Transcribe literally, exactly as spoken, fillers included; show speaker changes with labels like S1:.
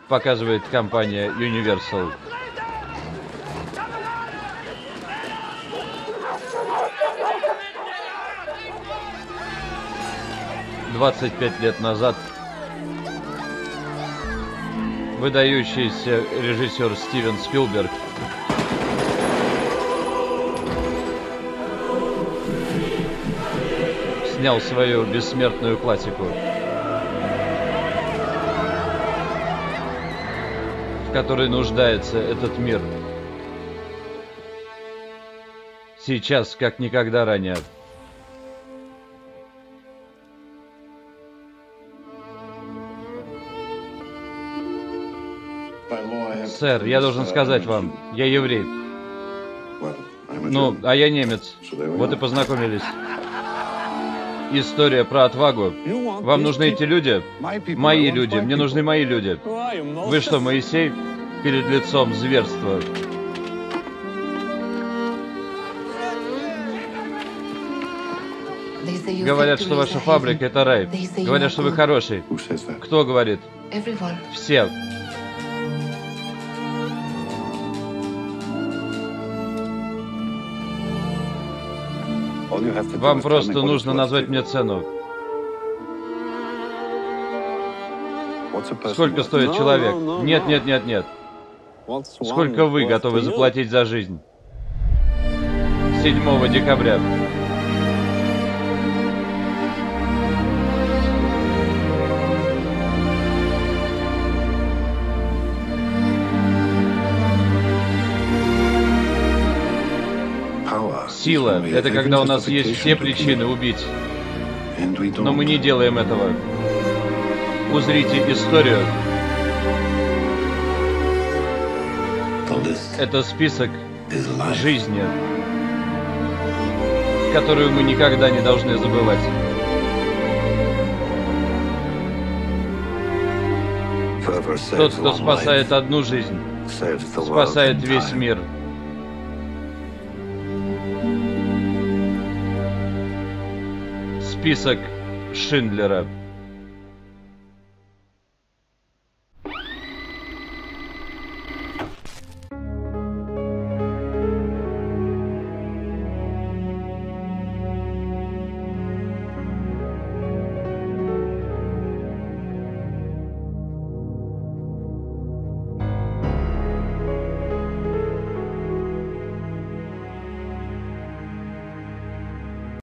S1: показывает компания Universal. двадцать пять лет назад выдающийся режиссер Стивен Спилберг снял свою бессмертную классику, в которой нуждается этот мир. Сейчас, как никогда ранее. Сэр, я должен сказать вам, я еврей. Ну, а я немец. Вот и познакомились. История про отвагу. Вам нужны эти люди? Мои люди. Мне нужны мои люди. Вы что, Моисей? Перед лицом зверства. Говорят, что ваша фабрика — это рай. Говорят, что вы хороший. Кто говорит? Все. Вам просто нужно назвать мне цену. Сколько стоит человек? Нет, нет, нет, нет. Сколько вы готовы заплатить за жизнь? седьмого декабря. Сила — это когда у нас есть все причины убить. Но мы не делаем этого. Узрите историю. Это список жизни, которую мы никогда не должны забывать. Тот, кто спасает одну жизнь, спасает весь мир. Список Шиндлера.